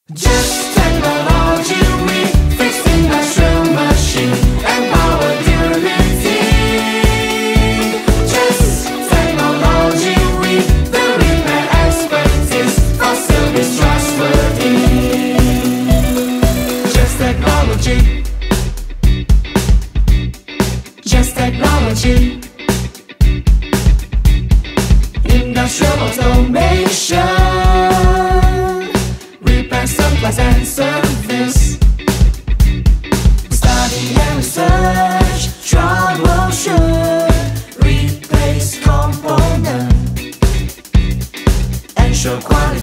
Just technology, we fix industrial machine and power durability. Just technology, we the repair expertise for service trustworthy. Just technology. Just technology. Industrial automation.